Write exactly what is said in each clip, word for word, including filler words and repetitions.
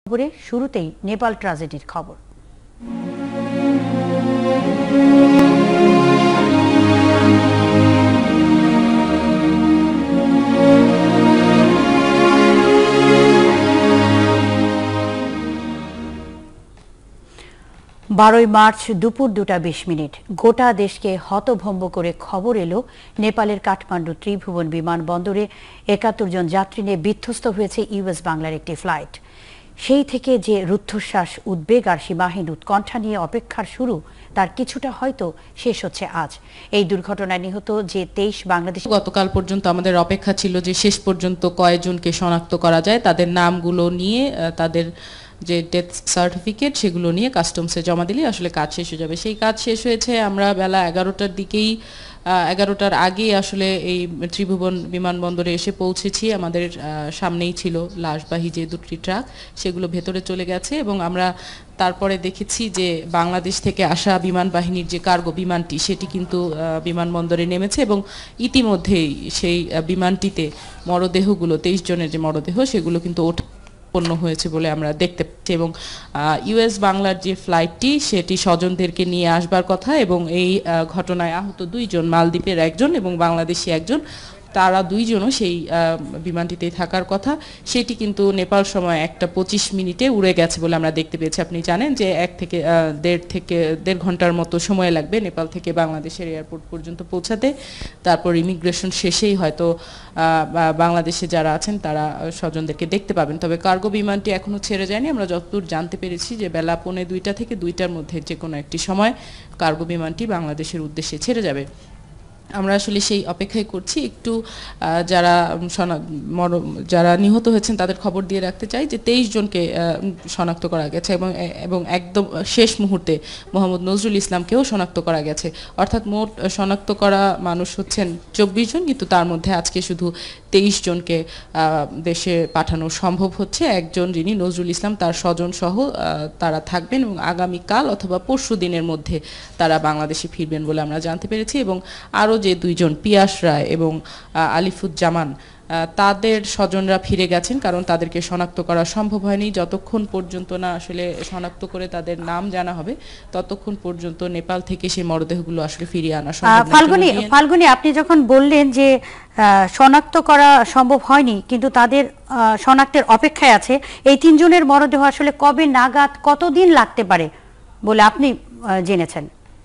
খবরে শুরুতেই নেপাল ট্র্যাজেডির খবর। বারোই মার্চ দুপুর দুটা বিশ মিনিট গোটা দেশকে হতভম্ব করে খবর এলো নেপালের কাঠমান্ডু ত্রিভুবন বিমানবন্দরে একাত্তর জন যাত্রী নিয়ে বিধ্বস্ত হয়েছে ইউএস বাংলার একটি ফ্লাইট। সেই থেকে যে রুদ্ধশ্বাস, উদ্বেগ আর সীমাহীন উৎকণ্ঠা নিয়ে অপেক্ষার শুরু, তার কিছুটা হয়তো শেষ হচ্ছে আজ। এই দুর্ঘটনায় নিহত যে তেইশ বাংলাদেশি, গতকাল পর্যন্ত আমাদের অপেক্ষা ছিল যে শেষ পর্যন্ত কয়েকজনকে শনাক্ত করা যায়, তাদের নামগুলো নিয়ে তাদের যে ডেথ সার্টিফিকেট সেগুলো নিয়ে কাস্টমসে জমা দিলে আসলে কাজ শেষ হয়ে যাবে। সেই কাজ শেষ হয়েছে। আমরা বেলা এগারোটার দিকেই এগারোটার আগে আসলে এই ত্রিভুবন বিমানবন্দরে এসে পৌঁছেছি। আমাদের সামনেই ছিল লাশবাহী যে দুটি ট্রাক, সেগুলো ভেতরে চলে গেছে এবং আমরা তারপরে দেখেছি যে বাংলাদেশ থেকে আসা বিমান বাহিনীর যে কার্গো বিমানটি সেটি কিন্তু বিমানবন্দরে নেমেছে এবং ইতিমধ্যেই সেই বিমানটিতে মরদেহগুলো, তেইশ জনের যে মরদেহ সেগুলো কিন্তু উৎপন্ন হয়েছে বলে আমরা দেখতে পাচ্ছি। এবং ইউএস বাংলার যে ফ্লাইটটি সেটি স্বজনদেরকে নিয়ে আসবার কথা এবং এই ঘটনায় আহত দুইজন, মালদ্বীপের একজন এবং বাংলাদেশি একজন, তারা দুইজনও সেই বিমানটিতেই থাকার কথা। সেটি কিন্তু নেপাল সময় একটা পঁচিশ মিনিটে উড়ে গেছে বলে আমরা দেখতে পেয়েছি। আপনি জানেন যে এক থেকে দেড় থেকে দেড় ঘন্টার মতো সময় লাগবে নেপাল থেকে বাংলাদেশের এয়ারপোর্ট পর্যন্ত পৌঁছাতে। তারপর ইমিগ্রেশন শেষেই হয়তো বাংলাদেশে যারা আছেন তারা স্বজনদেরকে দেখতে পাবেন। তবে কার্গো বিমানটি এখনও ছেড়ে যায়নি। আমরা যতদূর জানতে পেরেছি যে বেলা পৌনে দুইটা থেকে দুইটার মধ্যে যে কোনো একটি সময় কার্গো বিমানটি বাংলাদেশের উদ্দেশ্যে ছেড়ে যাবে। আমরা আসলে সেই অপেক্ষায় করছি। একটু যারা যারা নিহত হয়েছেন তাদের খবর দিয়ে রাখতে চাই যে তেইশ জনকে শনাক্ত করা গেছে এবং এবং একদম শেষ মুহূর্তে মোহাম্মদ নজরুল ইসলামকেও শনাক্ত করা গেছে। অর্থাৎ মোট শনাক্ত করা মানুষ হচ্ছেন চব্বিশ জন, কিন্তু তার মধ্যে আজকে শুধু তেইশ জনকে দেশে পাঠানো সম্ভব হচ্ছে। একজন যিনি নজরুল ইসলাম, তার স্বজন সহ তারা থাকবেন এবং আগামীকাল অথবা পরশু দিনের মধ্যে তারা বাংলাদেশে ফিরবেন বলে আমরা জানতে পেরেছি। এবং আরও যে দুইজন, পিয়াস রায় এবং আলিফুজ্জামান, তাদের স্বজনরা ফিরে গেছেন, কারণ তাদেরকে শনাক্ত করা সম্ভব হয়নি। যতক্ষণ পর্যন্ত না আসলে শনাক্ত করে তাদের নাম জানা হবে ততক্ষণ পর্যন্ত নেপাল থেকে সেই মরদেহগুলো আসলে ফিরিয়ে আনা সম্ভব নয়। ফাল্গুনী ফাল্গুনী আপনি যখন বললেন যে শনাক্ত করা সম্ভব হয়নি কিন্তু তাদের শনাক্তের অপেক্ষায় আছে, এই তিনজনের মরদেহ আসলে কবে নাগাদ, কতদিন লাগতে পারে বলে আপনি জেনেছেন?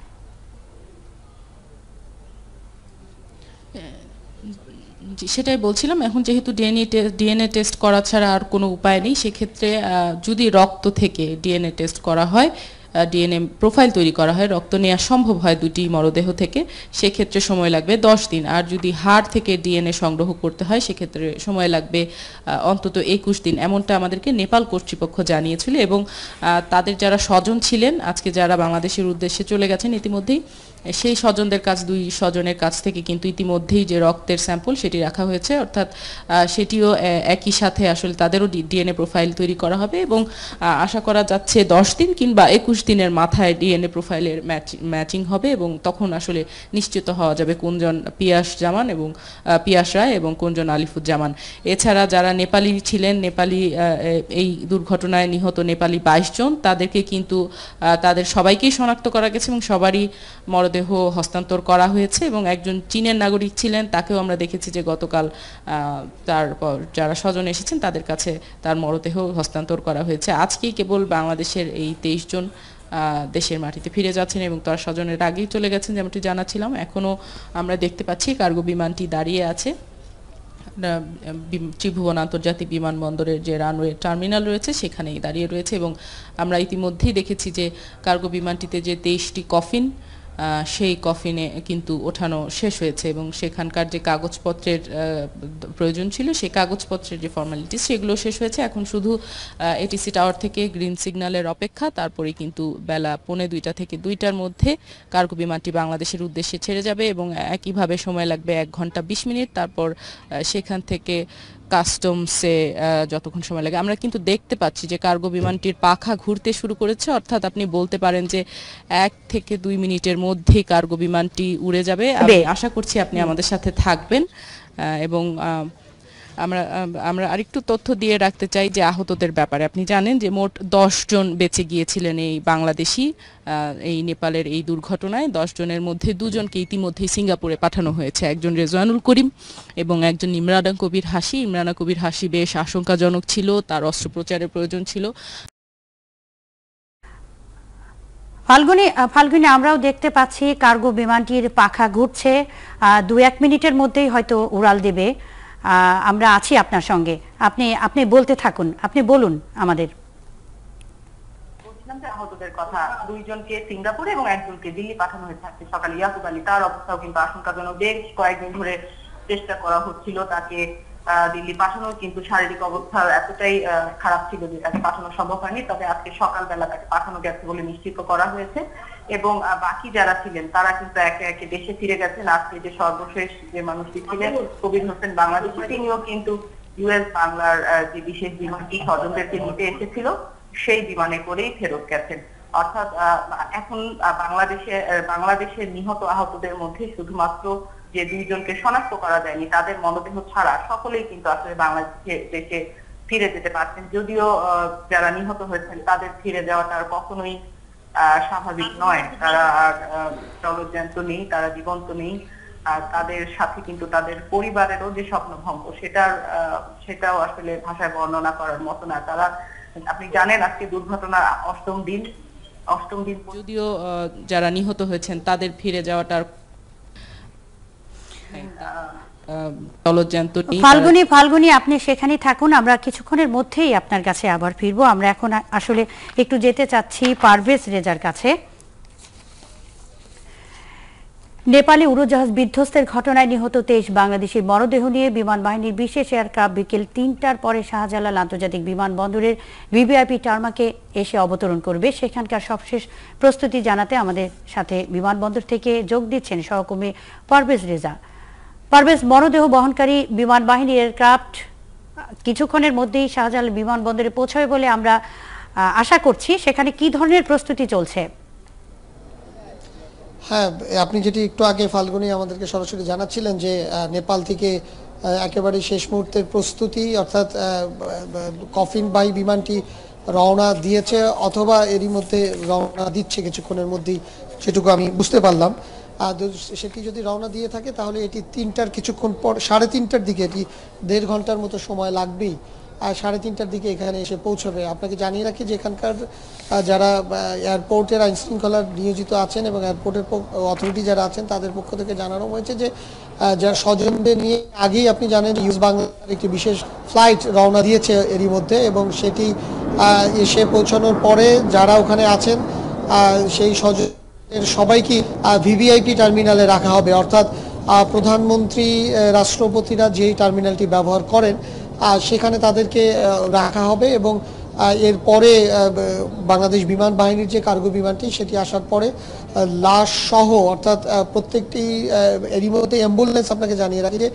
সেটাই বলছিলাম। এখন যেহেতু ডিএনএ ডিএনএ টেস্ট করা ছাড়া আর কোনো উপায় নেই, সেক্ষেত্রে যদি রক্ত থেকে ডিএনএ টেস্ট করা হয়, ডিএনএ প্রোফাইল তৈরি করা হয়, রক্ত নেওয়া সম্ভব হয় দুটি মরদেহ থেকে, সেক্ষেত্রে সময় লাগবে দশ দিন। আর যদি হাড় থেকে ডিএনএ সংগ্রহ করতে হয় সেক্ষেত্রে সময় লাগবে অন্তত একুশ দিন। এমনটা আমাদেরকে নেপাল কর্তৃপক্ষ জানিয়েছিল। এবং তাদের যারা স্বজন ছিলেন, আজকে যারা বাংলাদেশের উদ্দেশ্যে চলে গেছেন ইতিমধ্যেই, সেই স্বজনদের কাছ দুই স্বজনের কাছ থেকে কিন্তু ইতিমধ্যেই যে রক্তের স্যাম্পল সেটি রাখা হয়েছে। অর্থাৎ সেটিও একই সাথে আসলে তাদেরও ডিএনএ প্রোফাইল তৈরি করা হবে এবং আশা করা যাচ্ছে দশ দিন কিংবা একুশ দিনের মাথায় ডিএনএ প্রোফাইলের ম্যাচিং হবে এবং তখন আসলে নিশ্চিত হওয়া যাবে কোনজন পিয়াস জামান এবং পিয়াস রায় এবং কোনজন আলিফুজ্জামান। এছাড়া যারা নেপালি ছিলেন, নেপালি এই দুর্ঘটনায় নিহত নেপালি বাইশ জন, তাদেরকে কিন্তু তাদের সবাইকেই শনাক্ত করা গেছে এবং সবারই মরদেহ হস্তান্তর করা হয়েছে। এবং একজন চীনের নাগরিক ছিলেন, তাকেও আমরা দেখেছি যে গতকাল তারপর যারা স্বজন এসেছেন তাদের কাছে তার মরদেহ হস্তান্তর করা হয়েছে। আজকেই কেবল বাংলাদেশের এই তেইশ জন দেশের মাটিতে ফিরে যাচ্ছেন এবং তার স্বজনের আগেই চলে গেছেন, যেমনটি জানাচ্ছিলাম। এখনও আমরা দেখতে পাচ্ছি কার্গো বিমানটি দাঁড়িয়ে আছে ত্রিভুবন আন্তর্জাতিক বিমানবন্দরের যে রানওয়ে টার্মিনাল রয়েছে সেখানেই দাঁড়িয়ে রয়েছে। এবং আমরা ইতিমধ্যেই দেখেছি যে কার্গো বিমানটিতে যে তেইশটি কফিন, সেই কফিনে কিন্তু ওঠানো শেষ হয়েছে এবং সেখানকার যে কাগজপত্রের প্রয়োজন ছিল সেই কাগজপত্রের যে ফর্মালিটিস সেগুলো শেষ হয়েছে। এখন শুধু এটিসি টাওয়ার থেকে গ্রিন সিগন্যালের অপেক্ষা। তারপরে কিন্তু বেলা পৌনে দুইটা থেকে দুইটার মধ্যে কার্গো বিমানটি বাংলাদেশের উদ্দেশ্যে ছেড়ে যাবে এবং একইভাবে সময় লাগবে এক ঘন্টা বিশ মিনিট। তারপর সেখান থেকে কাস্টমসে যতক্ষণ সময় লাগে। আমরা কিন্তু দেখতে পাচ্ছি যে কার্গো বিমানটির পাখা ঘুরতে শুরু করেছে, অর্থাৎ আপনি বলতে পারেন যে এক থেকে দুই মিনিটের মধ্যেই কার্গো বিমানটি উড়ে যাবে। আমি আশা করছি আপনি আমাদের সাথে থাকবেন এবং আমরা আমরা আরেকটু তথ্য দিয়ে রাখতে চাই যে আহতদের ব্যাপারে। আপনি জানেন যে মোট দশ জন বেঁচে গিয়েছিলেন এই বাংলাদেশি এই নেপালের এই দুর্ঘটনায়। দশ জনের মধ্যে দুজনকে ইতিমধ্যেই সিঙ্গাপুরে পাঠানো হয়েছে, একজন রেজওয়ানুল করিম এবং একজন ইমরানা কবির হাসি। ইমরানা কবির হাসি বেশ আশঙ্কাজনক ছিল, তার অস্ত্রোপচারের প্রয়োজন ছিল। ফাল্গুনী ফাল্গুনী আমরাও দেখতে পাচ্ছি কার্গো বিমানটির পাখা ঘুরছে, দু এক মিনিটের মধ্যেই হয়তো উড়াল দেবে। আমরা আছি আপনার সঙ্গে, আপনি আপনি বলতে থাকুন, আপনি বলুন আমাদের। বলছিলাম যে আহতদের কথা, দুইজনকে সিঙ্গাপুরে এবং একজনকে দিল্লি পাঠানো হয়েছে আজকে সকালে। ইয়াকুব আলী, তার অবস্থাও কিন্তু আশঙ্কাজনক। বেশ কয়েকদিন ধরে চেষ্টা করা হচ্ছিল তাকে দিল্লি পাঠানোর, কিন্তু শারীরিক অবস্থা এতটাই খারাপ ছিল যে তাকে পাঠানো সম্ভব হয়নি। তবে আজকে সকালবেলা তাকে পাঠানো গেছে বলে নিশ্চিত করা হয়েছে এবং বাকি যারা ছিলেন তারা কিন্তু একে একে দেশে ফিরে গেছেন। আজকে যে সর্বশেষ যে মানুষটি ছিলেন কবির হোসেন বাংলাদেশি, তিনিও কিন্তু ইউএস বাংলার যে বিশেষ বিমানটি স্বজনদেরকে নিতে এসেছিল সেই বিমানে করেই ফেরত গেছেন। অর্থাৎ এখন বাংলাদেশে বাংলাদেশের নিহত আহতদের মধ্যে শুধুমাত্র যে দুইজনকে শনাক্ত করা যায়নি তাদের মরদেহ ছাড়া সকলেই কিন্তু আসলে বাংলাদেশে দেশে ফিরে যেতে পারছেন। যদিও যারা নিহত হয়েছেন তাদের ফিরে যাওয়াটা আর কখনোই আহ স্বাভাবিক নয়। তারা আর জলজ্যান্ত নেই, তারা জীবন্ত নেই। আর তাদের সাথে কিন্তু তাদের পরিবারেরও যে স্বপ্ন ভঙ্গ, সেটার সেটাও আসলে ভাষায় বর্ণনা করার মতো না। তারা, আপনি জানেন আজকে দুর্ঘটনার অষ্টম দিন অষ্টম দিন যদিও যারা নিহত হয়েছেন তাদের ফিরে যাওয়াটার ফাল্গুনী ফাল্গুনী আপনি সেখানেই থাকুন, আমরা কিছুক্ষণের মধ্যেই আপনার কাছে আবার ফিরবো। আমরা এখন আসলে একটু যেতে চাচ্ছি পারভেজ রেজার কাছে। নেপালে উড়োজাহাজ বিধ্বস্তের ঘটনায় নিহত তেইশ বাংলাদেশের মরদেহ নিয়ে বিমান বাহিনীর বিশেষ এয়ারক্রাফট বিকেল তিনটার পরে শাহজালাল আন্তর্জাতিক বিমানবন্দরের ভিভিআইপি টার্মাকে এসে অবতরণ করবে। সেখানকার সবশেষ প্রস্তুতি জানাতে আমাদের সাথে বিমানবন্দর থেকে যোগ দিচ্ছেন সহকর্মী পারভেজ রেজা। পারভেজ, মরদেহ বহনকারী বিমান বাহিনীর এয়ারক্রাফট কিছুক্ষণের মধ্যেই শাহজালাল বিমানবন্দরে পৌঁছাবে বলে আমরা আশা করছি। সেখানে কি ধরনের প্রস্তুতি চলছে? হ্যাঁ, আপনি যেটি একটু আগে ফাল্গুনী আমাদেরকে সরাসরি জানাচ্ছিলেন যে নেপাল থেকে একেবারে শেষ মুহূর্তের প্রস্তুতি, অর্থাৎ কফিনবাহী বিমানটি রওনা দিয়েছে অথবা এরই মধ্যে রওনা দিচ্ছে কিছুক্ষণের মধ্যেই, সেটুকু আমি বুঝতে পারলাম। আর সেটি যদি রওনা দিয়ে থাকে তাহলে এটি তিনটার কিছুক্ষণ পর, সাড়ে তিনটার দিকে, এটি দেড় ঘন্টার মতো সময় লাগবেই, আর সাড়ে তিনটার দিকে এখানে এসে পৌঁছবে। আপনাকে জানিয়ে রাখি যে এখানকার যারা এয়ারপোর্টের আইন শৃঙ্খলার নিয়োজিত আছেন এবং এয়ারপোর্টের অথরিটি যারা আছেন তাদের পক্ষ থেকে জানানো হয়েছে যে যারা স্বজনদের নিয়ে আগেই আপনি জানেন ইউএস বাংলার একটি বিশেষ ফ্লাইট রওনা দিয়েছে এরই মধ্যে, এবং সেটি এসে পৌঁছানোর পরে যারা ওখানে আছেন সেই স্বজন সবাইকে ভিভিআইপি টার্মিনালে রাখা হবে। অর্থাৎ প্রধানমন্ত্রী, রাষ্ট্রপতিরা যেই টার্মিনালটি ব্যবহার করেন সেখানে তাদেরকে রাখা হবে এবং এরপরে বাংলাদেশ বিমান বাহিনীর যে কার্গো বিমানটি সেটি আসার পরে লাশ সহ, অর্থাৎ প্রত্যেকটি এরই মধ্যে অ্যাম্বুলেন্স, আপনাকে জানিয়ে রাখি যে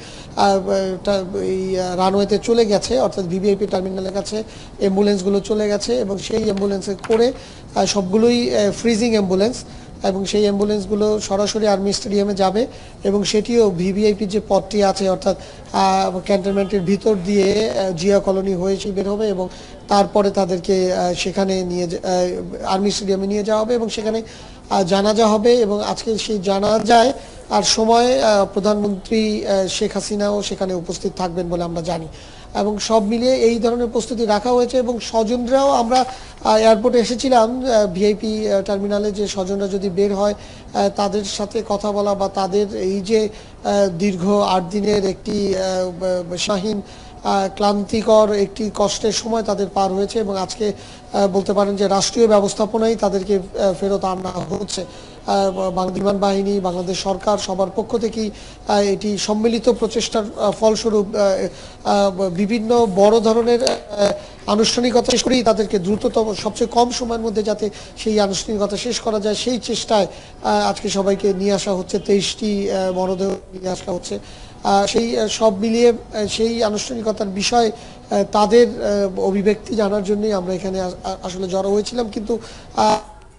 এই রানওয়েতে চলে গেছে, অর্থাৎ ভিভিআইপি টার্মিনালের কাছে অ্যাম্বুলেন্সগুলো চলে গেছে এবং সেই অ্যাম্বুলেন্সে করে সবগুলোই ফ্রিজিং অ্যাম্বুলেন্স, এবং সেই অ্যাম্বুলেন্সগুলো সরাসরি আর্মি স্টেডিয়ামে যাবে এবং সেটিও ভিভিআইপির যে পথটি আছে অর্থাৎ ক্যান্টনমেন্টের ভিতর দিয়ে জিয়া কলোনি হয়ে সে বের হবে এবং তারপরে তাদেরকে সেখানে নিয়ে আর্মি স্টেডিয়ামে নিয়ে যাওয়া হবে এবং সেখানে জানাজা হবে। এবং আজকে সেই জানাজায় আর সময় প্রধানমন্ত্রী শেখ হাসিনাও সেখানে উপস্থিত থাকবেন বলে আমরা জানি, এবং সব মিলিয়ে এই ধরনের প্রস্তুতি রাখা হয়েছে। এবং স্বজনরাও, আমরা এয়ারপোর্টে এসেছিলাম ভিআইপি টার্মিনালে, যে স্বজনরা যদি বের হয় তাদের সাথে কথা বলা বা তাদের এই যে দীর্ঘ আট দিনের একটি শাহীন ক্লান্তিকর একটি কষ্টের সময় তাদের পার হয়েছে এবং আজকে বলতে পারেন যে রাষ্ট্রীয় ব্যবস্থাপনায় তাদেরকে ফেরত আনা হচ্ছে। বিমান বাহিনী, বাংলাদেশ সরকার সবার পক্ষ থেকেই এটি সম্মিলিত প্রচেষ্টার ফলস্বরূপ বিভিন্ন বড় ধরনের আনুষ্ঠানিকতা শেষ করেই তাদেরকে দ্রুততম, সবচেয়ে কম সময়ের মধ্যে যাতে সেই আনুষ্ঠানিকতা শেষ করা যায় সেই চেষ্টায় আজকে সবাইকে নিয়ে আসা হচ্ছে, তেইশটি মরদেহ নিয়ে আসা হচ্ছে। সেই সব মিলিয়ে সেই আনুষ্ঠানিকতার বিষয় তাদের অভিব্যক্তি জানার জন্যই আমরা এখানে আসলে জড়ো হয়েছিলাম। কিন্তু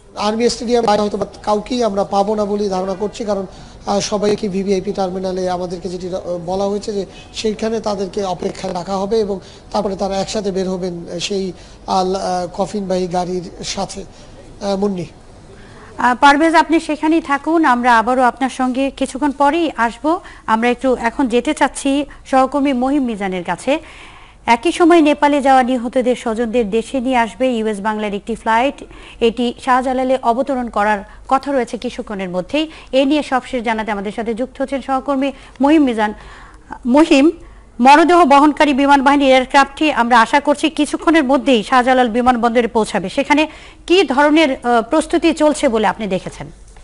আর্মি স্টেডিয়াম হয়তো কাউকেই আমরা পাবো না বলে ধারণা করছি, কারণ সবাইকে ভিভিআইপি টার্মিনালে আমাদেরকে যেটি বলা হয়েছে যে সেইখানে তাদেরকে অপেক্ষায় রাখা হবে এবং তারপরে তারা একসাথে বের হবেন সেই কফিনবাহী গাড়ির সাথে। মুন্নি, পারভেজ, আপনি সেখানেই থাকুন, আমরা আবারও আপনার সঙ্গে কিছুক্ষণ পরেই আসব। আমরা একটু এখন যেতে চাচ্ছি সহকর্মী মহিম মিজানের কাছে। একই সময় নেপালে যাওয়া নিহতদের স্বজনদের দেশে নিয়ে আসবে ইউএস বাংলার একটি ফ্লাইট। এটি শাহজালালে অবতরণ করার কথা রয়েছে কিছুক্ষণের মধ্যেই। এ নিয়ে সবশেষ জানাতে আমাদের সাথে যুক্ত হচ্ছেন সহকর্মী মহিম মিজান। মহিম, মরদেহ বহনকারী বিমান বাহিনীর এয়ারক্রাফটটি আমরা আশা করছি কিছুক্ষণের মধ্যেই শাহজালাল বিমানবন্দরে পৌঁছাবে। সেখানে কি ধরনের প্রস্তুতি চলছে বলে আপনি দেখেছেন?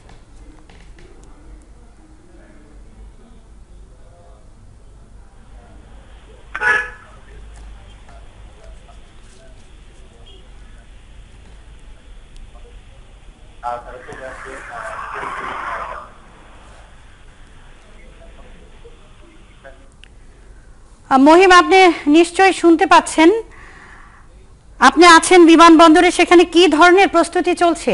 মহিম, আপনি নিশ্চয়ই শুনতে পাচ্ছেন, আপনি আছেন বিমানবন্দরে, সেখানে কি ধরনের প্রস্তুতি চলছে?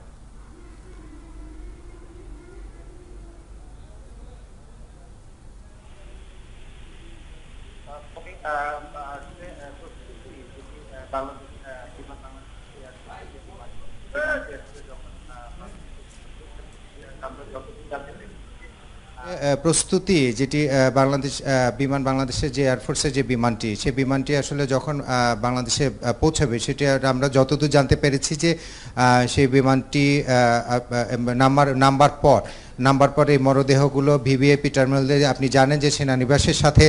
প্রস্তুতি যেটি বাংলাদেশ বিমান বাংলাদেশের যে এয়ারফোর্সের যে বিমানটি, সেই বিমানটি আসলে যখন বাংলাদেশে পৌঁছাবে সেটি আমরা যতদূর জানতে পেরেছি যে সেই বিমানটি নাম্বার নাম্বার পর নাম্বার পর এই মরদেহগুলো ভিভিআইপি টার্মিনালে, আপনি জানেন যে সেনানিবাসের সাথে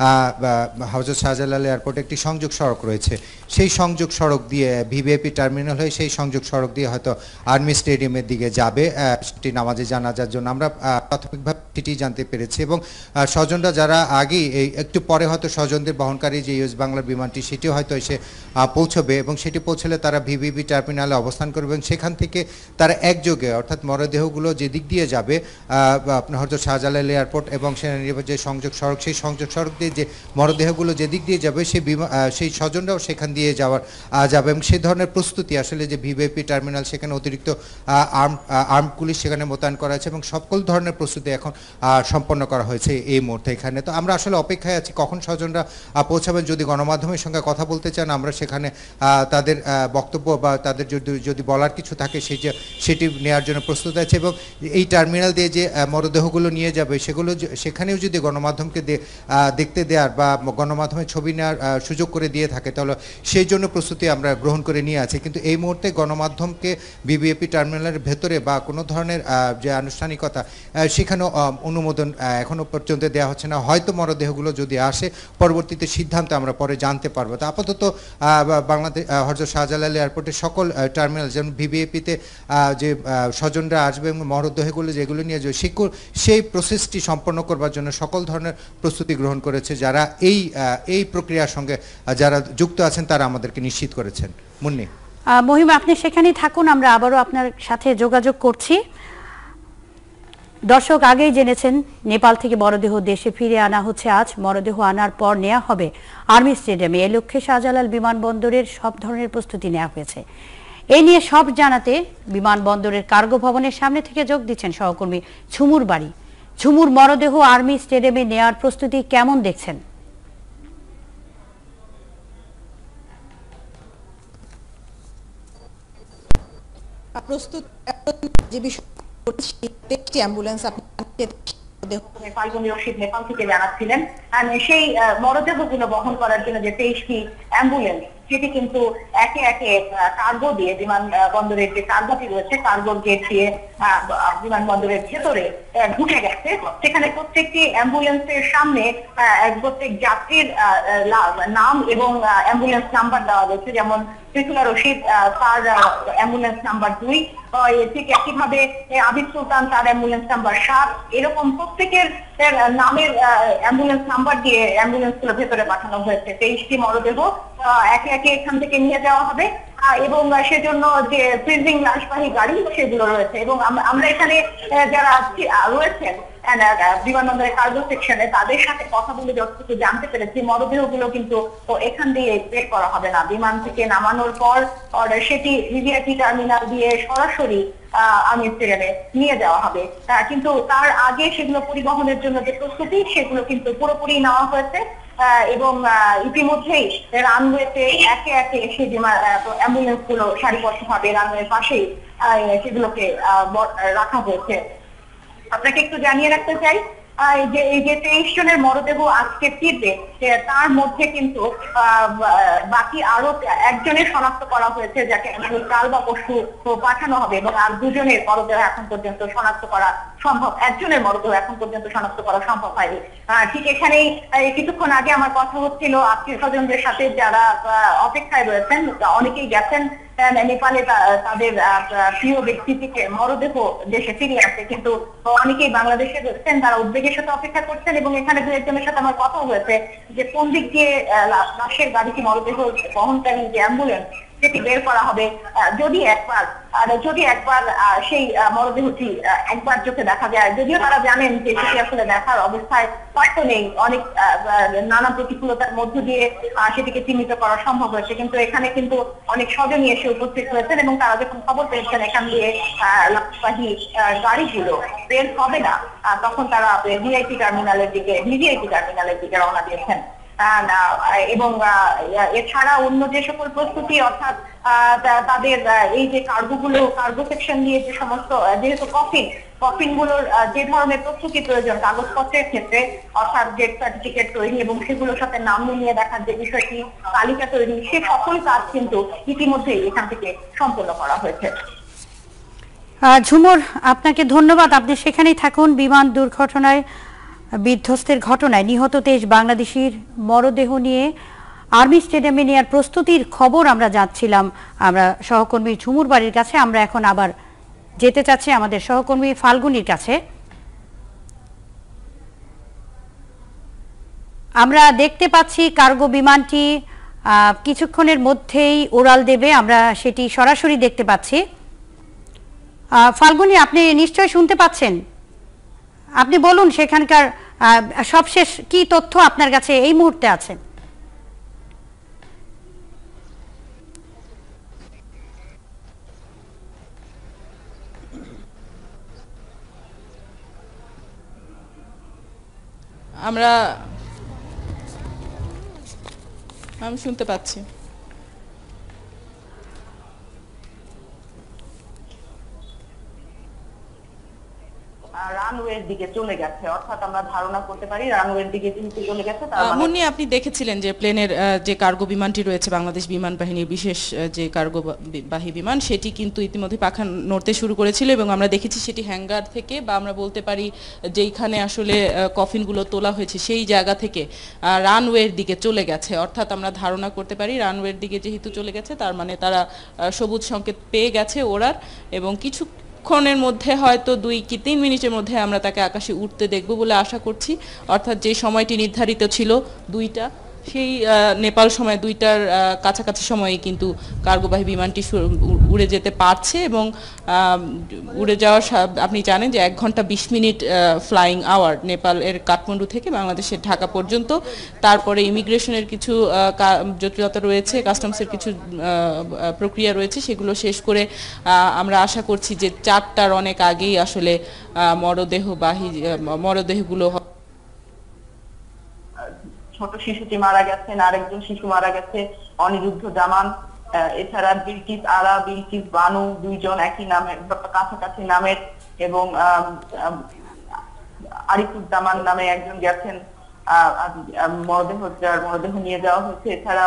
হযরত শাহজালাল এয়ারপোর্টে একটি সংযোগ সড়ক রয়েছে, সেই সংযোগ সড়ক দিয়ে ভিভিআইপি টার্মিনাল হয়ে সেই সংযোগ সড়ক দিয়ে হয়তো আর্মি স্টেডিয়ামের দিকে যাবে সেটি নামাজে জানাজার জন্য। আমরা প্রাথমিকভাবে সেটি জানতে পেরেছি এবং স্বজনরা যারা আগেই এই একটু পরে হয়তো স্বজনদের বহনকারী যে ইউএস বাংলার বিমানটি সেটিও হয়তো এসে পৌঁছবে এবং সেটি পৌঁছলে তারা ভিভিআইপি টার্মিনালে অবস্থান করবে এবং সেখান থেকে তারা একযোগে অর্থাৎ মরদেহগুলো যে দিক দিয়ে যাবে আপনার হয়তো শাহজালাল এয়ারপোর্ট এবং সেনানিবাস যে সংযোগ সড়ক, সেই সংযোগ সড়ক দিয়ে যে মরদেহগুলো যে দিক দিয়ে যাবে সেই বিমান সেই স্বজনরাও সেখান দিয়ে যাওয়ার যাবে এবং সেই ধরনের প্রস্তুতি আসলে যে ভিভিআইপি টার্মিনাল, সেখানে অতিরিক্ত আর্ম আর্ম পুলিশ সেখানে মোতায়েন করা আছে এবং সকল ধরনের প্রস্তুতি এখন সম্পন্ন করা হয়েছে এই মুহূর্তে এখানে। তো আমরা আসলে অপেক্ষায় আছি কখন স্বজনরা পৌঁছাবেন। যদি গণমাধ্যমের সঙ্গে কথা বলতে চান আমরা সেখানে তাদের বক্তব্য বা তাদের যদি যদি বলার কিছু থাকে সেটি সেটি নেওয়ার জন্য প্রস্তুত আছে এবং এই টার্মিনাল দিয়ে যে মরদেহগুলো নিয়ে যাবে সেগুলো সেখানেও যদি গণমাধ্যমকে দেখতে দেওয়ার বা গণমাধ্যমে ছবি নেওয়ার সুযোগ করে দিয়ে থাকে তাহলে সেই জন্য প্রস্তুতি আমরা গ্রহণ করে নিয়ে আছি। কিন্তু এই মুহূর্তে গণমাধ্যমকে ভিভিআইপি টার্মিনালের ভেতরে বা কোনো ধরনের যে আনুষ্ঠানিকতা সেখানেও অনুমোদন এখনও পর্যন্ত দেওয়া হচ্ছে না। হয়তো মরদেহগুলো যদি আসে পরবর্তীতে সিদ্ধান্ত আমরা পরে জানতে পারবো। তো আপাতত বাংলাদেশ হযরত শাহজালাল এয়ারপোর্টের সকল টার্মিনাল যেমন ভিভিআইপিতে যে স্বজনরা আসবে এবং মরদেহগুলো যেগুলো নিয়ে যাবে সেই প্রসেসটি সম্পন্ন করবার জন্য সকল ধরনের প্রস্তুতি গ্রহণ করেছে যারা এই এই প্রক্রিয়ার সঙ্গে যারা যুক্ত আছেন তারা আমাদেরকে নিশ্চিত করেছেন। মুন্নি, মহিম, আপনি সেখানেই থাকুন, আমরা আবারও আপনার সাথে যোগাযোগ করছি। দর্শক আগেই জেনেছেন নেপাল থেকে মরদেহ দেশে ফিরে আনা হচ্ছে আজ। মরদেহ আনার পর নেওয়া হবে আর্মি স্টেডিয়ামে। এ লক্ষ্যে শাহজালাল বিমানবন্দরের সব ধরনের প্রস্তুতি নেওয়া হয়েছে। এ নিয়ে সব জানাতে বিমানবন্দরের কার্গো ভবনের সামনে থেকে যোগ দিচ্ছেন সহকর্মী ঝুমুর বাড়ি। ঝুমুর, মরদেহ আর্মি স্টেডিয়ামে নেওয়ার প্রস্তুতি কেমন দেখছেন? প্রস্তুত যে বিষয় অ্যাম্বুলেন্স আপনি ফাল্গুনী রশিদ নেপাল থেকে জানাচ্ছিলেন সেই মরদেহগুলো বহন করার জন্য যে তেইশটি অ্যাম্বুলেন্স সেটি কিন্তু একে একে কার্গো দিয়ে বিমানবন্দরের যে কার্গোটি রয়েছে কার্গো গেট দিয়ে বিমানবন্দরের ভেতরে ঢুকে গেছে। সেখানে প্রত্যেকটি অ্যাম্বুলেন্সের সামনে প্রত্যেক যাত্রীর নাম এবং অ্যাম্বুলেন্স নাম্বার দেওয়া রয়েছে, যেমন ত্রিফুলা রশিদ তার অ্যাম্বুলেন্স নাম্বার দুই, ঠিক একইভাবে আবিদ সুলতান তার অ্যাম্বুলেন্স নাম্বার সাত, এরকম প্রত্যেকের নামের অ্যাম্বুলেন্স নাম্বার দিয়ে অ্যাম্বুলেন্স গুলো ভেতরে পাঠানো হয়েছে। তেইশটি মরদেহ একে একে এখান থেকে নিয়ে যাওয়া হবে এবং সেজন্য যে ফ্রিজিং লাশবাহী গাড়ি সেগুলো রয়েছে এবং আমরা এখানে যারা রয়েছেন বিমানবন্দরের কার্গো সেকশনে তাদের সাথে কথা বলে যতটুকু জানতে পেরেছি, মরদেহগুলো কিন্তু এখান দিয়ে বের করা হবে না। বিমান থেকে নামানোর পর সেটি ভিভিআইপি টার্মিনাল দিয়ে সরাসরি আর্মি স্টেডিয়ামে নিয়ে যাওয়া হবে, কিন্তু তার আগে সেগুলো পরিবহনের জন্য যে প্রস্তুতি সেগুলো কিন্তু পুরোপুরি নেওয়া হয়েছে এবং ইতিমধ্যেই রানওয়েতে একে একে সেই অ্যাম্বুলেন্স গুলো সারিবদ্ধভাবে রানওয়ের পাশেই সেগুলোকে রাখা হয়েছে। আপনাকে একটু জানিয়ে রাখতে চাই যে এই যে তেইশ জনের মরদেহ আজকে ফিরবে, তার মধ্যে কিন্তু বাকি আরো একজনের শনাক্ত করা হয়েছে যাকে কাল বা পরশু পাঠানো হবে, এবং আর দুজনের মরদেহ এখন পর্যন্ত শনাক্ত করা সম্ভব, একজনের মরদেহ এখন পর্যন্ত শনাক্ত করা সম্ভব হয়নি। ঠিক এখানেই কিছুক্ষণ আগে আমার কথা হচ্ছিল আত্মীয় স্বজনদের সাথে যারা অপেক্ষায় রয়েছেন, অনেকেই গেছেন নেপালে তাদের প্রিয় ব্যক্তি থেকে মরদেহ দেশে ফিরিয়ে আসে, কিন্তু অনেকেই বাংলাদেশে রয়েছেন, তারা উদ্বেগের সাথে অপেক্ষা করছেন। এবং এখানে দু একজনের সাথে আমার কথা হয়েছে যে কোন দিক দিয়ে লাশের গাড়িটি মরদেহ বহনকারী যে অ্যাম্বুলেন্স সেটি বের করা হবে, যদি একবার যদি একবার সেই মরদেহটি একবার চোখে দেখা যায়, যদিও তারা জানেন যে সেটি আসলে দেখার অবস্থায় হয়তো নেই, অনেক নানা প্রতিকূলতার মধ্য দিয়ে সেটিকে চিহ্নিত করা সম্ভব হয়েছে, কিন্তু এখানে কিন্তু অনেক স্বজনই এসে উপস্থিত হয়েছেন এবং তারা যখন খবর পেয়েছেন এখান দিয়ে লাশবাহী গাড়িগুলো বের হবে না, তখন তারা ভিআইপি টার্মিনালের দিকে ভিভিআইপি টার্মিনালের দিকে রওনা দিয়েছেন। এবং এছাড়া অন্য যে সকল প্রস্তুতি, অর্থাৎ তাদের এই যে কার্গো গুলো কার্গো সেকশন দিয়ে যে সমস্ত, যেহেতু কফিন কফিন গুলোর যে ধরনের প্রস্তুতি প্রয়োজন কাগজপত্রের ক্ষেত্রে, অর্থাৎ ডেথ সার্টিফিকেট তৈরি এবং সেগুলোর সাথে নাম মিলিয়ে দেখার যে বিষয়টি, তালিকা তৈরি, সে সকল কাজ কিন্তু ইতিমধ্যেই এখান থেকে সম্পন্ন করা হয়েছে। ঝুমুর, আপনাকে ধন্যবাদ, আপনি সেখানেই থাকুন। বিমান দুর্ঘটনায় বিধ্বস্তের ঘটনায় নিহত তেইশ বাংলাদেশির মরদেহ নিয়ে আর্মি স্টেডিয়ামে নেওয়ার প্রস্তুতির খবর আমরা যাচ্ছিলাম আমরা সহকর্মী ঝুমুর বাড়ির কাছে। আমরা এখন আবার যেতে চাচ্ছি আমাদের সহকর্মী ফাল্গুনির কাছে। আমরা দেখতে পাচ্ছি কার্গো বিমানটি কিছুক্ষণের মধ্যেই উড়াল দেবে, আমরা সেটি সরাসরি দেখতে পাচ্ছি। ফাল্গুনি, আপনি নিশ্চয় শুনতে পাচ্ছেন, আপনি বলুন সেখানকার সবশেষ কি তথ্য আপনার কাছে এই মুহূর্তে আছে? আমরা আমি শুনতে পাচ্ছি। রানওয়ের দিকে চলে গেছে, অর্থাৎ আমরা ধারণা করতে পারি রানওয়ের দিকে যেহেতু চলে গেছে। মুন্নি, আপনি দেখেছিলেন যে প্লেনের যে কার্গো বিমানটি রয়েছে বাংলাদেশ বিমান বাহিনীর বিশেষ যে কার্গো বাহী বিমান, সেটি কিন্তু ইতিমধ্যে পাখা নড়তে শুরু করেছিল এবং আমরা দেখেছি সেটি হ্যাঙ্গার থেকে, বা আমরা বলতে পারি যেইখানে আসলে কফিনগুলো তোলা হয়েছে সেই জায়গা থেকে রানওয়ের দিকে চলে গেছে। অর্থাৎ আমরা ধারণা করতে পারি রানওয়ের দিকে যেহেতু চলে গেছে তার মানে তারা সবুজ সংকেত পেয়ে গেছে ওড়ার, এবং কিছু ক্ষণের মধ্যে হয়তো দুই কি তিন মিনিটের মধ্যে আমরা তাকে আকাশে উঠতে দেখব বলে আশা করছি। অর্থাৎ যে সময়টি নির্ধারিত ছিল দুইটা, সেই নেপাল সময় দুইটার কাছাকাছি সময়ে কিন্তু কার্গোবাহী বিমানটি উড়ে যেতে পারছে এবং উড়ে যাওয়ার আপনি জানেন যে এক ঘন্টা বিশ মিনিট ফ্লাইং আওয়ার নেপাল এর কাঠমান্ডু থেকে বাংলাদেশের ঢাকা পর্যন্ত। তারপরে ইমিগ্রেশনের কিছু জটিলতা রয়েছে, কাস্টমসের কিছু প্রক্রিয়া রয়েছে, সেগুলো শেষ করে আমরা আশা করছি যে চারটার অনেক আগেই আসলে মরদেহবাহী মরদেহগুলো ছোট শিশুটি মারা গেছেন, আরেকজন শিশু মারা গেছে অনিরুদ্ধ জামান, এছাড়া বিলকিস আরা, বিলকিস বানু, দুইজন একই নামের কাছাকাছি নামের, এবং আরিফুজ্জামান নামে একজন গেছেন মরদেহ, যার মরদেহ নিয়ে যাওয়া হয়েছে। এছাড়া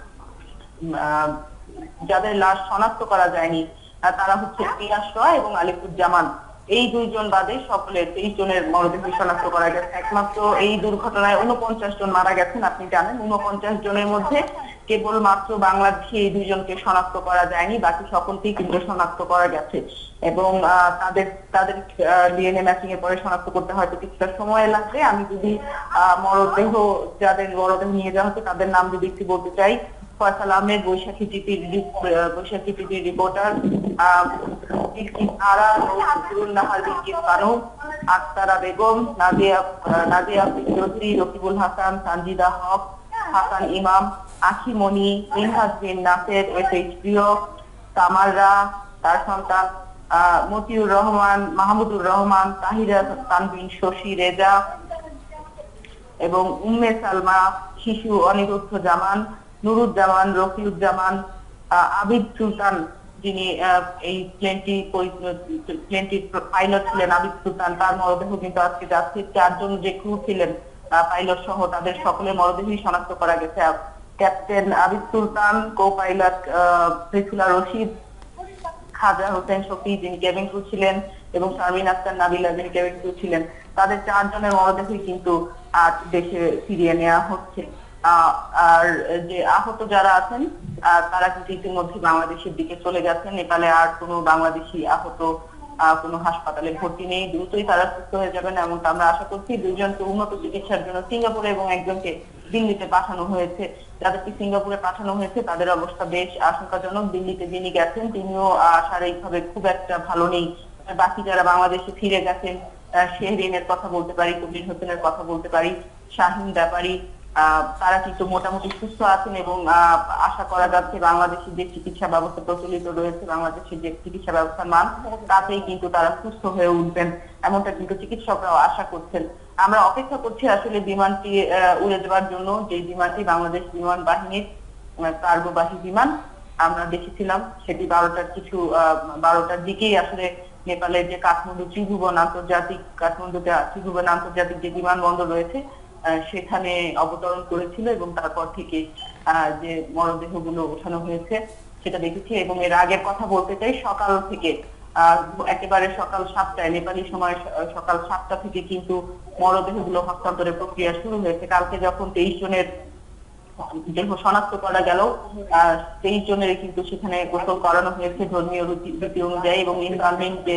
যাদের লাশ শনাক্ত করা যায়নি তারা হচ্ছে পিয়াস রয় এবং আলিফুজ্জামান, এই দুইজন বাদে সকলের তেইশ জনের মরদেহ শনাক্ত করা গেছে। একমাত্র এই দুর্ঘটনায় উনপঞ্চাশ জন মারা গেছেন। আপনি জানেন উনপঞ্চাশ জনের মধ্যে কেবলমাত্র বাংলাদেশে এই দুইজনকে শনাক্ত করা যায়নি, বাকি সকলকেই কিন্তু শনাক্ত করা গেছে এবং তাদের তাদের ডিএনএ ম্যাচিং এর পরে শনাক্ত করতে হয়তো কিছুটা সময় লাগবে। আমি যদি মরদেহ যাদের মরদেহ নিয়ে যাওয়া হচ্ছে তাদের নাম যদি একটু বলতে চাই, ফয়সাল আহমেদ, বৈশাখী টিভির বৈশাখী টিভির reporter, Ara Nahar Bilkis Banu, Aktara Begum, Nadia Nadia Chowdhury, Rakibul Hasan, Sanjida Haque, Hasan Imam, Akhi Moni, Minhaj Bin Naser, S H Priyo, কামালরা, তার সন্তান আহ মতিউর রহমান, মাহমুদুর রহমান, তাহিরা তানবিন, শশী, রেজা এবং উম্মে সালমা, শিশু অনিরুদ্ধ জামান, নুরুজ্জামান, রফিউজ্জামান, আবিদ সুলতান, যিনি এই প্লেনটি প্লেনটির পাইলট ছিলেন, আবিদ সুলতান, তার মরদেহ কিন্তু আজকে যাচ্ছে। চারজন যে ক্রু ছিলেন পাইলট সহ তাদের সকলের মরদেহই শনাক্ত করা গেছে। Captain Abid Sultan, co pilot Fisula Rashid, Khaja Hossain Shafi যিনি কেবিন ক্রু ছিলেন এবং শারমিন আক্তার নাবিলা যিনি কেবিন ক্রু ছিলেন, তাদের চারজনের মরদেহই কিন্তু আজ দেশে ফিরিয়ে নেওয়া হচ্ছে। আর যে আহত যারা আছেন তারা কিন্তু ইতিমধ্যে বাংলাদেশের দিকে চলে গেছেন। নেপালে আর কোনো বাংলাদেশি আহত কোনো হাসপাতালে ভর্তি নেই, দ্রুতই তারা সুস্থ হয়ে যাবেন এমনটা আমরা আশা করছি। দুইজনকে উন্নত চিকিৎসার জন্য সিঙ্গাপুরে এবং একজনকে দিল্লিতে পাঠানো হয়েছে। যাদেরকে সিঙ্গাপুরে পাঠানো হয়েছে তাদের অবস্থা বেশ আশঙ্কাজনক। দিল্লিতে যিনি গেছেন তিনিও শারীরিকভাবে খুব একটা ভালো নেই। বাকি যারা বাংলাদেশে ফিরে গেছেন, শেহরিনের কথা বলতে পারি, কবির হোসেনের কথা বলতে পারি, শাহিন ব্যাপারী, তারা কিন্তু মোটামুটি সুস্থ আছেন এবং আশা করা যাচ্ছে বাংলাদেশের যে চিকিৎসা ব্যবস্থা প্রচলিত রয়েছে, বাংলাদেশের যে চিকিৎসা ব্যবস্থার মান, তাতেই কিন্তু তারা সুস্থ হয়ে উঠবেন এমনটা কিন্তু চিকিৎসকরাও আশা করছেন। আমরা অপেক্ষা করছি আসলে বিমানটি উড়ে দেওয়ার জন্য, যে বিমানটি বাংলাদেশ বিমান বাহিনীর কার্গোবাহী বিমান আমরা দেখেছিলাম, সেটি বারোটার কিছু বারোটার দিকেই আসলে নেপালের যে কাঠমান্ডু ত্রিভুবন আন্তর্জাতিক কাঠমান্ডুতে ত্রিভুবন আন্তর্জাতিক যে বিমানবন্দর রয়েছে সেখানে অবতরণ করেছিল এবং তারপর থেকে যে মরদেহগুলো ওঠানো হয়েছে সেটা দেখেছি। এবং এর আগের কথা বলতে চাই, সকাল থেকে একেবারে সকাল সাতটায় নেপালি সময় সকাল সাতটা থেকে কিন্তু মরদেহগুলো হস্তান্তরের প্রক্রিয়া শুরু হয়েছে। কালকে যখন তেইশ জনের দেহ শনাক্ত করা গেল, তেইশ জনের কিন্তু সেখানে গোসল করানো হয়েছে ধর্মীয় রীতি অনুযায়ী এবং ইনভালমেন্ট যে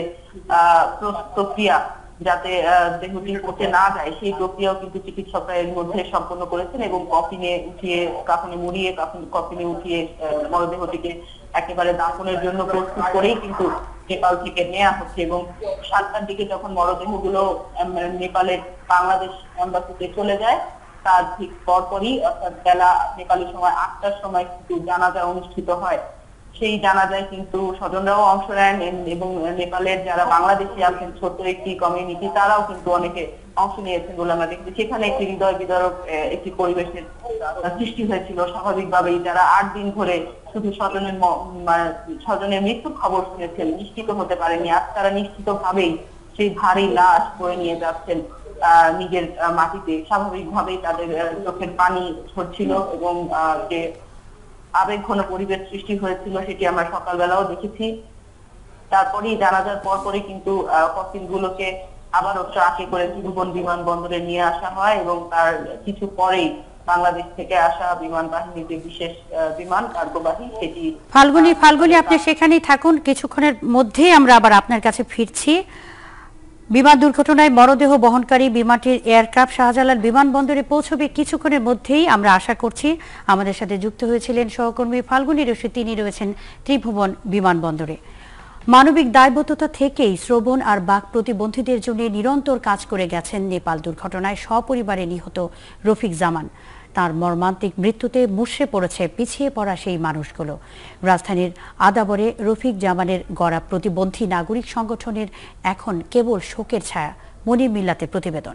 প্রক্রিয়া যাতে দেহটি পচে না যায় সেই প্রক্রিয়াও কিন্তু চিকিৎসকরা এর মধ্যে সম্পন্ন করেছেন এবং কফিনে উঠিয়ে কাফনে মুড়িয়ে কফিনে উঠিয়ে মরদেহটিকে একেবারে দাফনের জন্য প্রস্তুত করেই কিন্তু নেপাল থেকে নেওয়া হচ্ছে। এবং সাতটার দিকে যখন মরদেহগুলো নেপালের বাংলাদেশ এম্বাসিতে চলে যায় তার ঠিক পরপরই অর্থাৎ বেলা নেপালি সময় আটটার সময় কিন্তু জানাজা অনুষ্ঠিত হয়। সেই জানাজায় কিন্তু স্বজনরাও অংশ নেন এবং নেপালের যারা বাংলাদেশি আছেন ছোট একটি কমিউনিটি তারাও কিন্তু অনেকে অংশ নিয়েছেন বলে আমরা দেখছি। সেখানে একটি হৃদয় বিদারক একটি পরিবেশের সৃষ্টি হয়েছিল। স্বাভাবিকভাবেই যারা আট দিন ধরে শুধু স্বজনের স্বজনের মৃত্যুর খবর শুনেছেন, নিশ্চিত হতে পারেনি, আজ তারা নিশ্চিত ভাবেই সেই ভারী লাশ বয়ে নিয়ে যাচ্ছেন নিজের মাটিতে। স্বাভাবিকভাবেই তাদের চোখের পানি ঝরছিল এবং যে আবেগ ঘন পরিবেশ সৃষ্টি হয়েছিল সেটি আমরা সকালবেলাও দেখেছি। তারপরেই জানাজার পরপরই কিন্তু কফিন গুলোকে আবারও ট্রাকে করে ত্রিভুবন বিমানবন্দরে নিয়ে আসা হয় এবং তার কিছু পরেই বাংলাদেশ থেকে আসা বিমান বাহিনীর যে বিশেষ বিমান কার্গোবাহী সেটি। ফাল্গুনি ফাল্গুনি আপনি সেখানেই থাকুন, কিছুক্ষণের মধ্যেই আমরা আবার আপনার কাছে ফিরছি। বিমান দুর্ঘটনায় মরদেহ বহনকারী বিমানটির এয়ারক্রাফট শাহজালাল বিমানবন্দরে পৌঁছবে কিছুক্ষণের মধ্যেই আমরা আশা করছি। আমাদের সাথে যুক্ত হয়েছিলেন সহকর্মী ফাল্গুনি রশিদ, তিনি রয়েছেন ত্রিভুবন বিমানবন্দরে। মানবিক দায়বদ্ধতা থেকেই শ্রবণ আর বাক প্রতিবন্ধীদের জন্য নিরন্তর কাজ করে গেছেন নেপাল। দুর্ঘটনায় সপরিবারে নিহত রফিক জামান, তার মর্মান্তিক মৃত্যুতে মুষড়ে পড়েছে পিছিয়ে পড়া সেই মানুষগুলো। রাজধানীর আদাবরে রফিক জামানের গড়া প্রতিবন্ধী নাগরিক সংগঠনের এখন কেবল শোকের ছায়া। মনির মিল্লাতের প্রতিবেদন।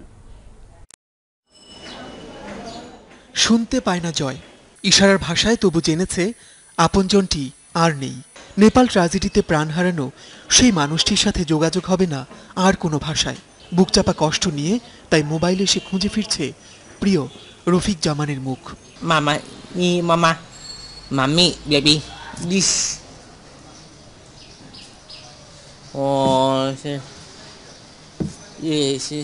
শুনতে পায় না জয়, ইশারার ভাষায় তবু জেনেছে আপনজনটি আর নেই। নেপাল ট্র্যাজেডিতে প্রাণ হারানো সেই মানুষটির সাথে যোগাযোগ হবে না আর কোনো ভাষায়। বুকচাপা কষ্ট নিয়ে তাই মোবাইলে সে খুঁজে ফিরছে প্রিয় রফিক জামানের মুখ। মামা ই মামা মাম্মি বেবি দিস ও সে ইয়েসে।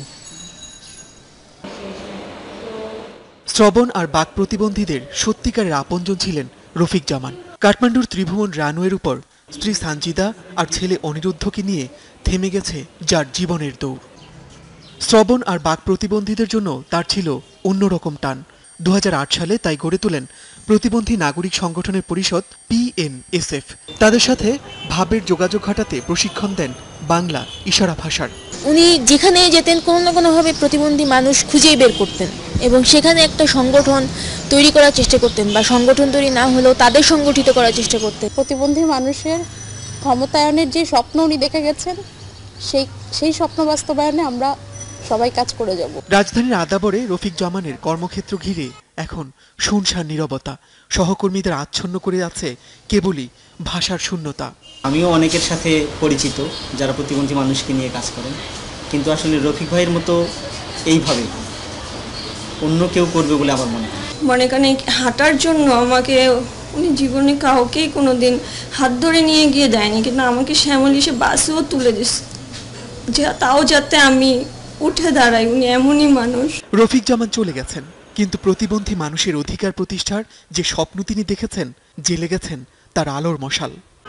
শ্রবণ আর বাক প্রতিবন্ধীদের সত্যিকারের আপনজন ছিলেন রফিক জামান। কাঠমান্ডুর ত্রিভুবন রানওয়ের উপর স্ত্রী সানজিদা আর ছেলে অনিরুদ্ধকে নিয়ে থেমে গেছে যার জীবনের দৌড়। শ্রবণ আর বাক প্রতিবন্ধীদের জন্য তার ছিল অন্যরকম টান। দু হাজার আট সালে তাই গড়ে তোলেন প্রতিবন্ধী নাগরিক সংগঠনের পরিষদ পিএনএসএফ। তাদের সাথে ভাবের যোগাযোগ ঘটাতে প্রশিক্ষণ দেন বাংলা ইশারা ভাষার। উনি যেখানে যেতেন কোনো না কোনোভাবে প্রতিবন্ধী মানুষ খুঁজেই বের করতেন এবং সেখানে একটা সংগঠন তৈরি করার চেষ্টা করতেন, বা সংগঠন তৈরি না হলেও তাদের সংগঠিত করার চেষ্টা করতেন। প্রতিবন্ধী মানুষের ক্ষমতায়নের যে স্বপ্ন উনি দেখে গেছেন, সেই সেই স্বপ্ন বাস্তবায়নে আমরা সবাই কাজ করে যাব। রাজধানীর আদাবরে রফিক জামানের কর্মক্ষেত্র ঘিরে এখন শুনশান নীরবতা, সহকর্মীদের আচ্ছন্ন করে আছে কেবলই ভাষার শূন্যতা। আমিও অনেকের সাথে পরিচিত যারা প্রতিবন্ধী মানুষকে নিয়ে কাজ করেন, কিন্তু আসলে রফিক ভাইয়ের মতো এইভাবে অন্য কেউ করবে বলে আমার মনে হয়। মনে করেন হাঁটার জন্য আমাকে উনি জীবনে কাউকেই কোনোদিন হাত ধরে নিয়ে গিয়ে দেয়নি, কিন্তু আমাকে শ্যামলী সে বাসেও তুলে দিচ্ছে, যে তাও যাতে আমি উঠে দাঁড়াই। উনি এমনই মানুষ। রফিক জামান চলে গেছেন, কিন্তু প্রতিবন্ধী মানুষের অধিকার প্রতিষ্ঠার যে স্বপ্ন তিনি দেখেছেন, জেলে গেছেন তার আলোর মশাল।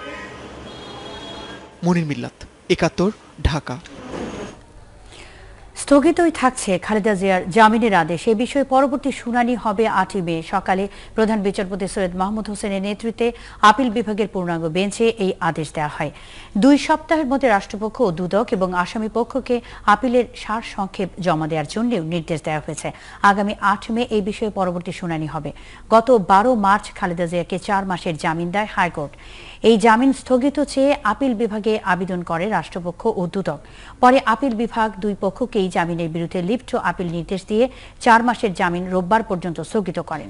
মনির মিল্লাত, একাত্তর, ঢাকা। স্থগিতই থাকছে খালেদা জিয়ার জামিনের আদেশ। এ বিষয়ে পরবর্তী শুনানি হবে আটই মে সকালে। প্রধান বিচারপতি সৈয়দ মাহমুদ হোসেনের নেতৃত্বে আপিল বিভাগের পূর্ণাঙ্গ বেঞ্চে এই আদেশ দেওয়া হয়। দুই সপ্তাহের মধ্যে রাষ্ট্রপক্ষ ও দুদক এবং আসামি পক্ষকে আপিলের সারসংক্ষেপ জমা দেওয়ার জন্যও নির্দেশ দেওয়া হয়েছে। আগামী আট মে এই বিষয়ে পরবর্তী শুনানি হবে। গত বারো মার্চ খালেদা জিয়াকে চার মাসের জামিন দেয় হাইকোর্ট। এই জামিন স্থগিত চেয়ে আপিল বিভাগে আবেদন করে রাষ্ট্রপক্ষ ও দুদক। পরে আপিল বিভাগ দুই পক্ষকেই জামিনের বিরুদ্ধে লিপ্ট আপিল নির্দেশ দিয়ে চার মাসের জামিন রোববার পর্যন্ত স্থগিত করেন।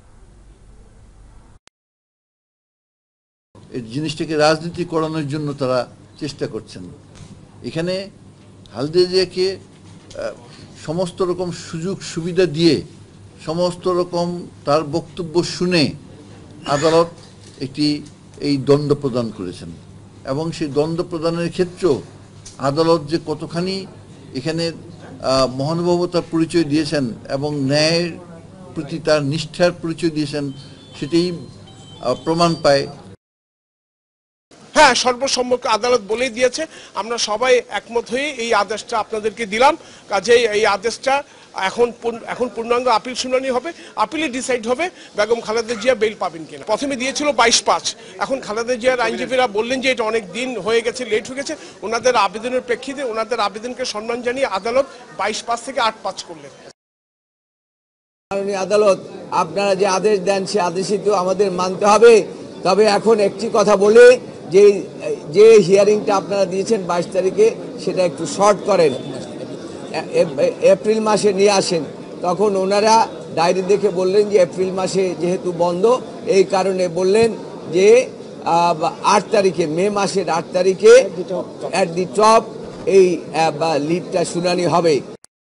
এই জিনিসটাকে রাজনীতি করানোর জন্য তারা চেষ্টা করছেন। এখানে খালেদা জিয়াকে সমস্ত রকম সুযোগ সুবিধা দিয়ে সমস্ত রকম তার বক্তব্য শুনে আদালত একটি এই দণ্ড প্রদান করেছেন, এবং সেই দণ্ড প্রদানের ক্ষেত্রেও আদালত যে কতখানি এখানে মহানুভবতার পরিচয় দিয়েছেন এবং ন্যায়ের প্রতি তার নিষ্ঠার পরিচয় দিয়েছেন, সেটাই প্রমাণ পায়। হ্যাঁ, সর্বসম্মত আদালত বলেই দিয়েছে। আমরা সবাই একমত হয়ে এই আদেশটা আপনাদেরকে দিলাম। কাজেই এই আদেশটা এখন এখন পূর্ণাঙ্গ আপিল শুনানি হবে, আপিলে ডিসাইড হবে বেগম খালেদা জিয়া বেল পাবেন কিনা। প্রথমে দিয়েছিল বাইশ পাঁচ, এখন খালেদা জিয়ার আইনজীবীরা বললেন যে এটা অনেক দিন হয়ে গেছে, লেট হয়ে গেছে। ওনাদের আবেদনের প্রেক্ষিতে ওনাদের আবেদনকে সম্মান জানিয়ে আদালত বাইশ পাঁচ থেকে আট পাঁচ করলেন। মাননীয় আদালত, আপনারা যে আদেশ দেন সে আদেশই তো আমাদের মানতে হবে। তবে এখন একটি কথা বলে, যে যে হিয়ারিংটা আপনারা দিয়েছেন বাইশ তারিখে, সেটা একটু শর্ট করেন, এপ্রিল মাসে নিয়ে আসেন। তখন ওনারা ডায়েরি দেখে বললেন যে এপ্রিল মাসে যেহেতু বন্ধ, এই কারণে বললেন যে আট তারিখে, মে মাসের আট তারিখে অ্যাট দি টপ এই লিভটা শুনানি হবে।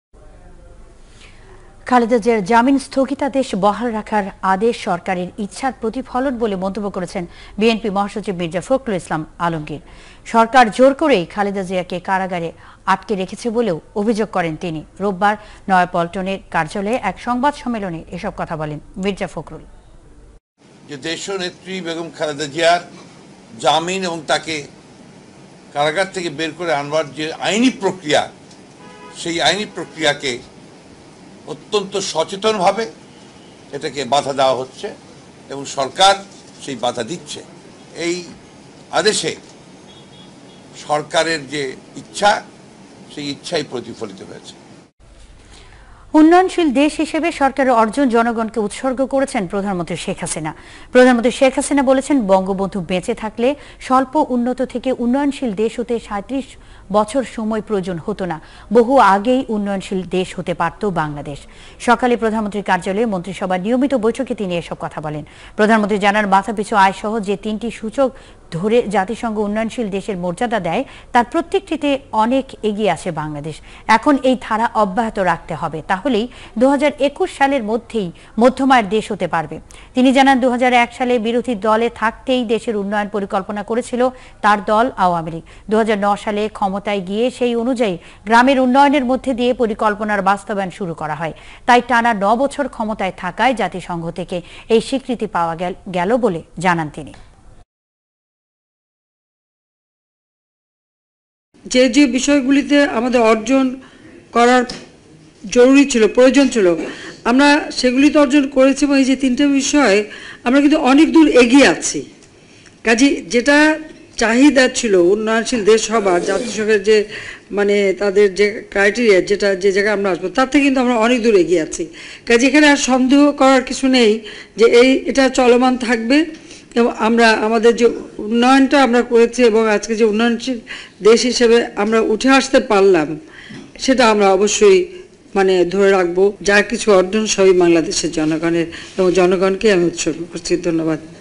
খালেদা জিয়ার জামিন স্থগিতাদেশ বহাল রাখার আদেশ সরকারের ইচ্ছার প্রতিফলন বলে মন্তব্য করেছেন বিএনপি মহাসচিব মির্জা ফখরুল ইসলাম আলমগীর। সরকার জোর করেই খালেদা জিয়াকে কারাগারে আটকে রেখেছে বলেও অভিযোগ করেন তিনি। রোববার নয়াপল্টনের কার্যালয়ে এক সংবাদ সম্মেলনে এসব কথা বলেন মির্জা ফখরুল। যে দেশনেত্রী বেগম খালেদা জিয়ার জামিন এবং তাকে কারাগার থেকে বের করে আনবার যে আইনি প্রক্রিয়া, সেই আইনি প্রক্রিয়াকে অত্যন্ত সচেতনভাবে এটাকে বাধা দেওয়া হচ্ছে এবং সরকার সেই বাধা দিচ্ছে। এই আদেশে সরকারের যে ইচ্ছা, সেই ইচ্ছাই প্রতিফলিত হয়েছে। উন্নয়নশীল দেশ হিসেবে সরকারের অর্জন জনগণকে উৎসর্গ করেছেন প্রধানমন্ত্রী শেখ হাসিনা। প্রধানমন্ত্রী শেখ হাসিনা বলেছেন, বঙ্গবন্ধু বেঁচে থাকলে স্বল্প উন্নত থেকে উন্নয়নশীল দেশ হতে সাঁত্রিশ বছর সময় প্রয়োজন হতো না। বহু আগেই উন্নয়নশীল দেশ হতে পারত বাংলাদেশ। সকালে প্রধানমন্ত্রীর কার্যালয়ে মন্ত্রিসভার নিয়মিত বৈঠকে তিনি এসব কথা বলেন। প্রধানমন্ত্রী জানান, মাথাপিছু আয় সহ যে তিনটি সূচক ধরে জাতিসংঘ উন্নয়নশীল দেশের মর্যাদা দেয়, তার প্রত্যেকটিতে অনেক এগিয়ে আছে বাংলাদেশ। এখন এই ধারা অব্যাহত রাখতে হবে, তাহলেই দু হাজার একুশ সালের মধ্যেই মধ্যমায়ের দেশ হতে পারবে। তিনি জানান, দু হাজার এক সালে বিরোধী দলে থাকতেই দেশের উন্নয়ন পরিকল্পনা করেছিল তার দল আওয়ামী লীগ। দু হাজার নয় সালে ক্ষমতায় গিয়ে সেই অনুযায়ী গ্রামের উন্নয়নের মধ্যে দিয়ে পরিকল্পনার বাস্তবায়ন শুরু করা হয়। তাই টানা ন বছর ক্ষমতায় থাকায় জাতিসংঘ থেকে এই স্বীকৃতি পাওয়া গেল বলে জানান তিনি। যে যে বিষয়গুলিতে আমাদের অর্জন করার জরুরি ছিল, প্রয়োজন ছিল, আমরা সেগুলি তো অর্জন করেছি এবং এই যে তিনটে বিষয়ে আমরা কিন্তু অনেক দূর এগিয়ে আছি। কাজে যেটা চাহিদা ছিল উন্নয়নশীল দেশ হবার জাতিসংঘের যে মানে তাদের যে ক্রাইটেরিয়া যেটা যে জায়গায় আমরা আসবো তার থেকে কিন্তু আমরা অনেক দূর এগিয়ে আছি। কাজে এখানে আর সন্দেহ করার কিছু নেই যে এই এটা চলমান থাকবে এবং আমরা আমাদের যে উন্নয়নটা আমরা করেছি এবং আজকে যে উন্নয়নশীল দেশ হিসেবে আমরা উঠে আসতে পারলাম সেটা আমরা অবশ্যই মানে ধরে রাখবো। যা কিছু অর্জন সবই বাংলাদেশের জনগণের এবং জনগণকে আমি উৎসর্গ করছি। ধন্যবাদ।